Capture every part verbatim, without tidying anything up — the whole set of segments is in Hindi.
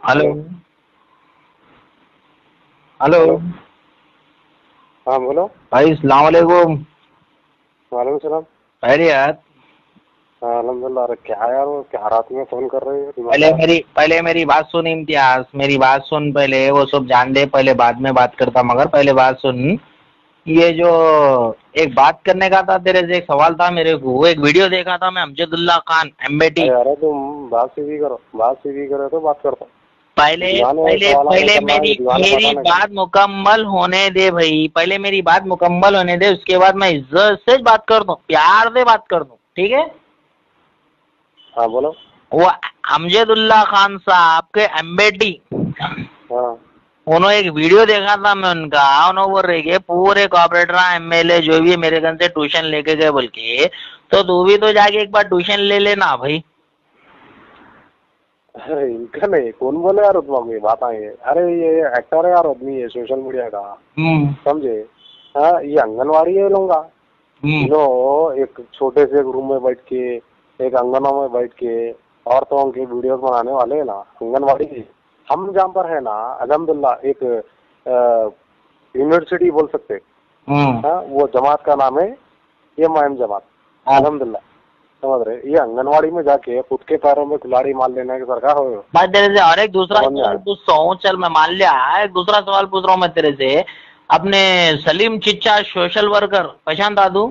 Hello hello. हाँ बोलो भाई सलाम वालेकुम। वालेकुम सलाम। खैरियत? हाँ अल्हम्दुलिल्लाह। अरे क्या यार, वो क्या रात में फोन कर रहे हो? दिमाग पहले खराब। मेरी पहले मेरी बात सुन इम्तियाज, मेरी बात सुन पहले। वो सब जान दे, पहले बाद में बात करता, मगर पहले बात सुन। ये जो एक बात करने का था तेरे से, एक सवाल था मेरे को। वो एक वीडियो देखा था मैं, अमजदुल्ला खान एमबेटी। अरे अरे तुम बात सीधी करो, बात सीधी करो तो बात करता हूँ। पहले दीवाने पहले सवाल नहीं पहले करना, मेरी ये दीवाने मेरी पता नहीं बात करना। मुकम्मल होने दे भाई। पहले मेरी बात मुकम्मल होने दे, उसके बाद मैं इज्जत से बात कर दूं, प्यार से बात कर दूं, ठीक है? हाँ बोलो। वो अमजदुल्ला खान साहब के एम्बेडी, हाँ उन्होंने एक वीडियो देखा था मैं उनका। उन्होंने बोल रहे कि पूरे कॉर्पोरेटर एमएलए जो भी मेरे घर से ट्यूशन लेके गए बोल के, तो तू भी तो जाके एक बार ट्यूशन ले लेना भाई। अरे इनका नहीं, कौन बोले यार तुम ये बात आई है? अरे ये एक्टर है यार, आदमी है सोशल मीडिया का, हम्म समझे? हाँ ये आंगनवाड़ी है लोग। हम्म लो एक छोटे से एक रूम में बैठ के, एक आंगनों में बैठ के औरतों की वीडियोस बनाने वाले है ना, आंगनवाड़ी। हम जहाँ पर है ना, अल्हम्दुलिल्लाह एक यूनिवर्सिटी बोल सकते। हम्म हाँ वो जमात का नाम है ये मायम जमात, हाँ। अल्हम्दुलिल्लाह। समझ रहे? ये आंगनवाड़ी में जाके खुद के पैरों में कुल्हाड़ी मार लेने की सरकार हो। मैं तेरे से और एक दूसरा समझ में सवाल आया? पूछता हूँ, चल मैं मान लिया। एक दूसरा सवाल पूछ रहा हूँ मैं तेरे से। अपने सलीम चिच्चा सोशल वर्कर पहचान दादू?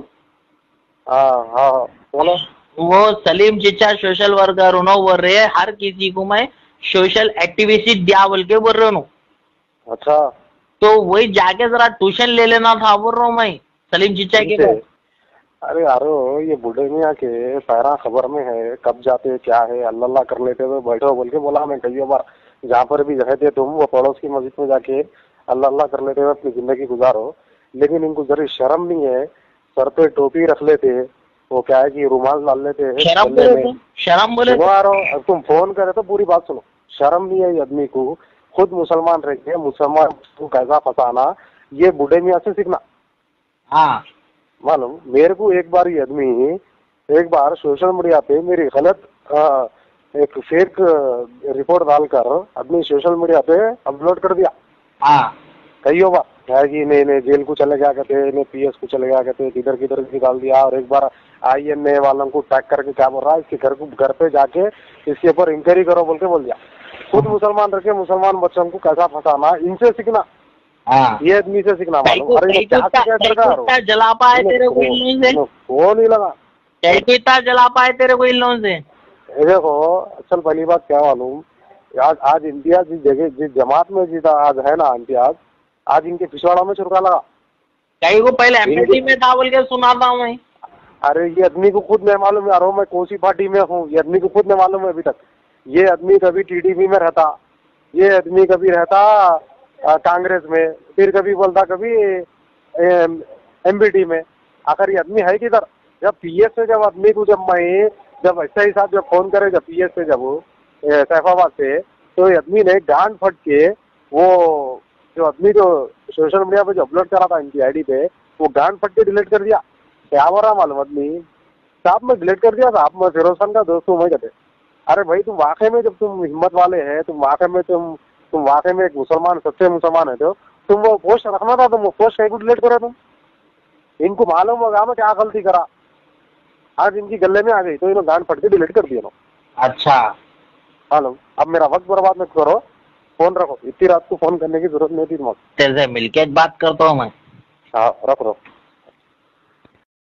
हाँ हाँ हाँ, बोलो। वो सलीम चिच्चा सोशल वर्कर, उन्होंने बोल रहे हैं हर किसी को मैं सोशल एक्टिविटी दिया बोल के बोल रहे हूँ। अच्छा तो वही जाके जरा ट्यूशन ले लेना था बोल रहा हूँ मैं, सलीम चिच्चा के इनसे, पास। अरे यारो ये बूढ़े मियाँ के पैरा खबर में है, कब जाते क्या है, अल्लाह अल्लाह कर लेते हुए बैठो बोल के बोला मैं कई बार। जहाँ पर भी रहते तुम, वो पड़ोस की मस्जिद में जाके अल्लाह अल्लाह कर लेते हुए अपनी जिंदगी गुजारो। लेकिन इनको जरा शर्म नहीं है? सर पे टोपी रख लेते, वो क्या है कि रुमाल डाल लेते हैं शर्म गले बोले में। थे, शर्म बोले सुनो थे। यारो, अब तुम फोन करे तो पूरी बात सुनो। शर्म नहीं है ये आदमी को? खुद मुसलमान रह के मुसलमान को कैसा फंसाना, ये बूढ़े मियाँ से सीखना। हाँ मालूम मेरे को, एक बार ये आदमी एक बार सोशल मीडिया पे मेरी गलत आ, एक फेक रिपोर्ट डालकर आदमी सोशल मीडिया पे अपलोड कर दिया। हाँ कई बार है कि नहीं नहीं जेल को चले गया कहते, नहीं पीएस को चले गया कहते, किधर किधर निकाल दिया। और एक बार आईएनए वालों को टैग करके क्या बोल रहा है, इसके घर को घर पे जाके इसके ऊपर इंक्वायरी करो बोल के बोल दिया। खुद मुसलमान रह के मुसलमान बच्चों को कैसा फंसाना, इनसे सीखना। हाँ। ये आदमी से सीखना। कहीं मालूम? को अरे ये कहीं को क्या इतना- क्या कहीं को सरकार इतना जला पाए तेरे को इन लोगों से? फोन ही लगा। कहीं को इतना जला पाए तेरे को इन लोगों से? ये देखो असल पहली बात क्या मालूम, आज आज इम्तियाज जिस जगह जिस जमात में जीता आज है ना इम्तियाज, आज इनके पिछवाड़ा में चुरका लगा। कहीं को पहले एमपीटी में था बोल के सुना था मैं। अरे ये आदमी को खुद नहीं मालूम यार, मैं कौन सी पार्टी में हूँ, ये आदमी को खुद नहीं मालूम है अभी तक। ये आदमी कभी टीडीपी में रहता, ये आदमी कभी रहता आ, कांग्रेस में, फिर कभी बोलता कभी एमबीटी में। आखिर ये आदमी है किधर? जब पीएस से जब आदमी को जब मैं जब ऐसा ही साहब जब फोन करे, जब पीएस से जब वो सैफाबाद से, तो ये आदमी ने गांड फट के वो जो आदमी जो सोशल मीडिया पे जो अपलोड करा था इनकी आईडी पे, वो गांड फट के डिलीट कर दिया। क्या हो रहा मालूम आदमी साहब, मैं डिलीट कर दिया था। आप मैं फिरोज खान का दोस्त हूँ मैं कहते। अरे भाई तुम वाकई में, जब तुम हिम्मत वाले हैं, तुम वाकई में तुम तुम वाकई में एक मुसलमान सच्चे मुसलमान है, तो तुम वो पोस्ट रखना था, तुम वो पोस्ट कहीं को डिलीट करे तुम। इनको मालूम होगा मैं क्या गलती करा, आज इनकी गले में आ गई तो इन्होंने गांड फट के डिलीट कर दिया ना। अच्छा मालूम? अब मेरा वक्त बर्बाद मत करो, फोन रखो। इतनी रात को फोन करने की जरूरत नहीं थी तुमको। तेरे से मिलके बात करता हूँ मैं। हाँ रख रखो।